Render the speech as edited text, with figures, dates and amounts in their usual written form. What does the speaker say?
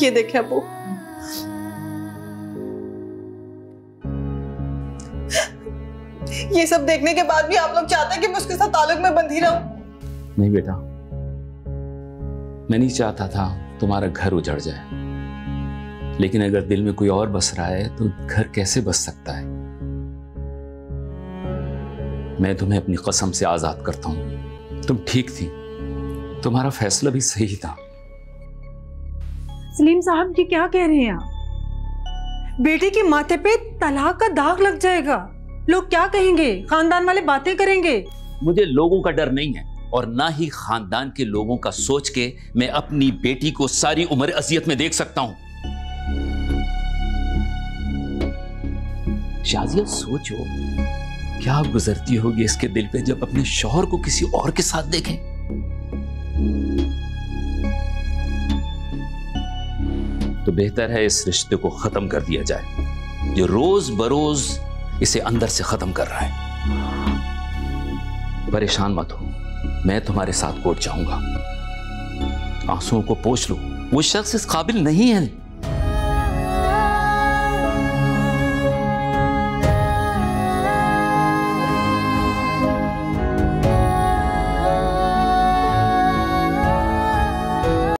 ये देखे अबू, ये सब देखने के बाद भी आप लोग चाहते हैं कि मैं उसके साथ ताल्लुक में बंधी रहूं? नहीं बेटा, मैं नहीं चाहता था तुम्हारा घर उजड़ जाए, लेकिन अगर दिल में कोई और बस रहा है तो घर कैसे बस सकता है। मैं तुम्हें अपनी कसम से आजाद करता हूं। तुम ठीक थी, तुम्हारा फैसला भी सही था। सलीम साहब ये क्या कह रहे हैं आप? बेटे के माथे पे तलाक का दाग लग जाएगा, लोग क्या कहेंगे, खानदान वाले बातें करेंगे। मुझे लोगों का डर नहीं है और ना ही खानदान के लोगों का सोच के मैं अपनी बेटी को सारी उम्र अजियत में देख सकता हूं। शाजिया सोचो क्या गुजरती होगी इसके दिल पे जब अपने शौहर को किसी और के साथ देखे। तो बेहतर है इस रिश्ते को खत्म कर दिया जाए जो रोज बरोज इसे अंदर से खत्म कर रहा है। परेशान मत हो, मैं तुम्हारे साथ कोर्ट जाऊंगा। आंसुओं को पोंछ लो, वो शख्स इस काबिल नहीं है